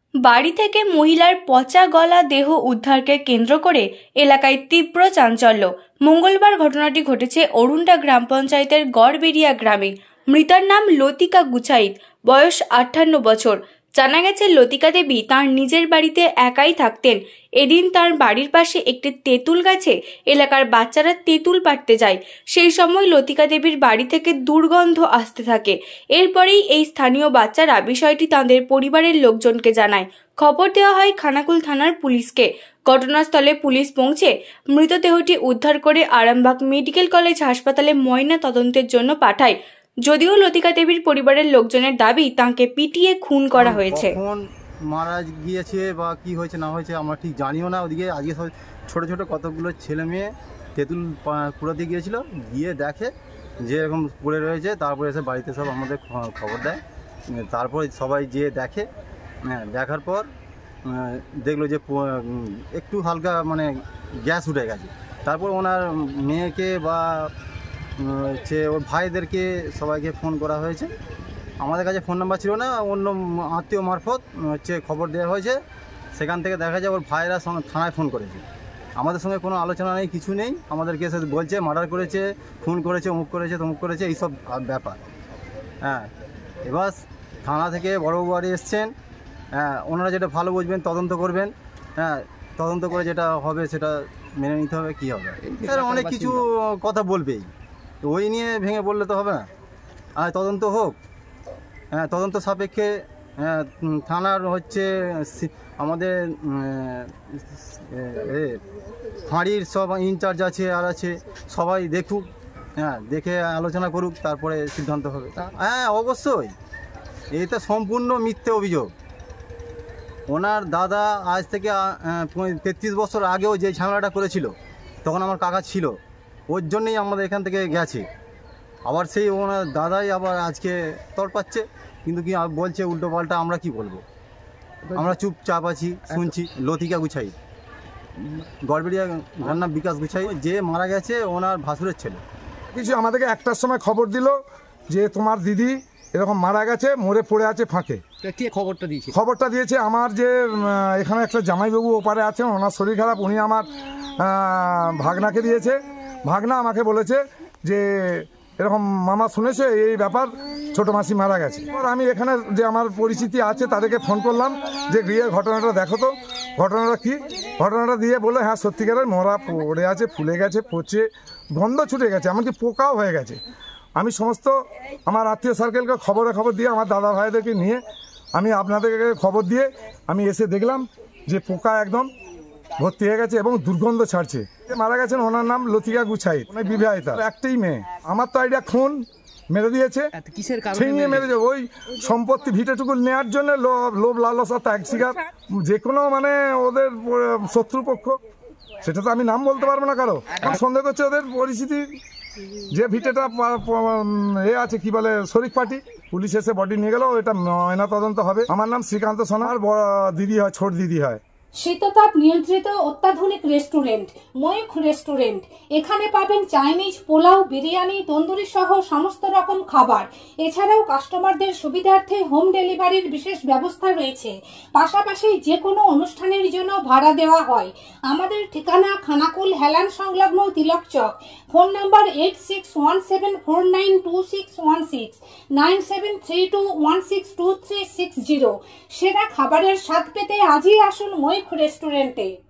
বাড়ি থেকে মহিলার পচা গলা দেহ উদ্ধারকে কেন্দ্র করে এলাকায় তীব্র চাঞ্চল্য। মঙ্গলবার ঘটনাটি ঘটেছে অরুন্ডা গ্রাম পঞ্চায়েতের গড়বেড়িয়া গ্রামে। মৃতার নাম লতিকা গুছাইত, বয়স 58 বছর। জানা গেছে লতিকা দেবী তার নিজের বাড়িতে একাই থাকতেন। এদিন তার বাড়ির পাশে একটি তেঁতুল গাছে এলাকার বাচ্চারা তেঁতুল পাড়তে যায়। সেই সময় লতিকা দেবীর বাড়ি থেকে দুর্গন্ধ আসতে থাকে। এরপরেই এই স্থানীয় বাচ্চারা বিষয়টি তাদের পরিবারের লোকজনকে জানায়। খবর দেওয়া হয় খানাকুল থানার পুলিশকে। ঘটনাস্থলে পুলিশ পৌঁছে মৃতদেহটি উদ্ধার করে আরামবাগ মেডিকেল কলেজ হাসপাতালে ময়না তদন্তের জন্য পাঠায়। যদিও লতিকা দেবীর পরিবারের লোকজনের দাবি তাকে পিটিয়ে খুন করা হয়েছে। মারা গিয়েছে বা কি হয়েছে না হয়েছে আমরা ঠিক জানিও না। ওদিকে আজকে সব ছোটো ছোটো কতগুলো ছেলে মেয়ে তেঁতুল কুড়াতে গিয়েছিল, গিয়ে দেখে যে এরকম পড়ে রয়েছে। তারপরে এসে বাড়িতে সব আমাদের খবর দেয়। তারপরে সবাই যেয়ে দেখে, দেখার পর দেখলো যে একটু হালকা মানে গ্যাস উঠে গেছে। তারপর ওনার মেয়েকে বা হচ্ছে ওর ভাইদেরকে সবাইকে ফোন করা হয়েছে। আমাদের কাছে ফোন নাম্বার ছিল না, অন্য আত্মীয় মারফত হচ্ছে খবর দেওয়া হয়েছে। সেখান থেকে দেখা যায় ওর ভাইয়েরা থানায় ফোন করেছে। আমাদের সঙ্গে কোনো আলোচনা নেই, কিছু নেই। আমাদেরকে এসে বলছে মার্ডার করেছে, খুন করেছে, অমুক করেছে, তমুক করেছে, এইসব ব্যাপার। এবার থানা থেকে বড়বাবু বাড়ি এসছেন। ওনারা যেটা ভালো বুঝবেন তদন্ত করবেন। তদন্ত করে যেটা হবে সেটা মেনে নিতে হবে। কী হবে, স্যার অনেক কিছু কথা বলবেই, ওই নিয়ে ভেঙে বললে তো হবে না। আর তদন্ত হোক, তদন্ত সাপেক্ষে থানার হচ্ছে আমাদের ফাঁড়ির সব ইনচার্জ আছে আর আছে, সবাই দেখুক, দেখে আলোচনা করুক, তারপরে সিদ্ধান্ত হবে। অবশ্যই এটা সম্পূর্ণ মিথ্যে অভিযোগ। ওনার দাদা আজ থেকে 33 বছর আগেও যে ঝামেলাটা করেছিল, তখন আমার কাকা ছিল, ওর জন্যই আমাদের এখান থেকে গেছে। আবার সেই ওনার দাদাই আবার আজকে তড়পাচ্ছে, কিন্তু কি বলছে উল্টো পাল্টা। আমরা কি বলবো, আমরা চুপচাপ আছি, শুনছি। লতিকা গুছাই, গড়বেড়িয়া, যার নাম বিকাশ গুছাই, যে মারা গেছে ওনার ভাসুরের ছেলে। কিছু আমাদেরকে 1টার সময় খবর দিল যে তোমার দিদি এরকম মারা গেছে, মরে পড়ে আছে ফাঁকে। কে খবরটা দিয়েছে? খবরটা দিয়েছে আমার যে এখানে একটা জামাইবাবু ওপারে আছেন, ওনার শরীর খারাপ, উনি আমার ভাগনাকে দিয়েছে। ভাগনা আমাকে বলেছে যে এরকম মামা শুনেছে এই ব্যাপার, ছোটো মাসি মারা গেছে। আমি এখানে যে আমার পরিচিতি আছে তাদেরকে ফোন করলাম যে গিয়ে ঘটনাটা দেখো তো, ঘটনাটা কি। ঘটনাটা দিয়ে বলে হ্যাঁ সত্যিকারের মরা পড়ে আছে, ফুলে গেছে, পচে গন্ধ ছুটে গেছে, এমনকি পোকাও হয়ে গেছে। আমি সমস্ত আমার আত্মীয় সার্কেলকে খবর দিয়ে আমার দাদা ভাইদেরকে নিয়ে আমি আপনাদেরকে খবর দিয়ে আমি এসে দেখলাম যে পোকা একদম ভর্তি হয়ে গেছে এবং দুর্গন্ধ ছাড়ছে। মারা গেছেন ওনার নাম লতিকা গুছাই, উনি বিবাহিতা, একটাই মেয়ে। আমার তো আইডিয়া খুন, মেরে দিয়েছে। কিসের কারণে মেরেছে? ওই সম্পত্তি ভিটেটুকু নেওয়ার জন্য লোভ লালসা ত্যাগ স্বীকার, যে কোনো মানে ওদের শত্রুপক্ষ, সেটা তো আমি নাম বলতে পারবো না কারো। সন্দেহ করছে ওদের পরিস্থিতি, যে ভিটেটা আছে কি বলে শরিক পার্টি। পুলিশ এসে বডি নিয়ে গেল, এটা ময়না তদন্ত হবে। আমার নাম শ্রীকান্ত সোনার, দিদি হয়, ছোট দিদি হয়। শীততাপ নিয়ন্ত্রিত অত্যাধুনিক রেস্টুরেন্ট ময়ূখ রেস্টুরেন্ট। এখানে পাবেন চাইনিজ, পোলাও, বিরিয়ানি, তন্দুরি সহ সমস্ত রকম খাবার। এছাড়াও কাস্টমারদের সুবিধার্থে হোম ডেলিভারির বিশেষ ব্যবস্থা রয়েছে। পাশাপাশি যে কোনো অনুষ্ঠানের জন্য ভাড়া দেওয়া হয়। আমাদের ঠিকানা খানাকুল হেলান সংলগ্ন তিলক চক। Phone number 8617492616, 9732162360। সেরা খাবারের স্বাদ পেতে আজই আসুন ময়ূখ রেস্টুরেন্টে।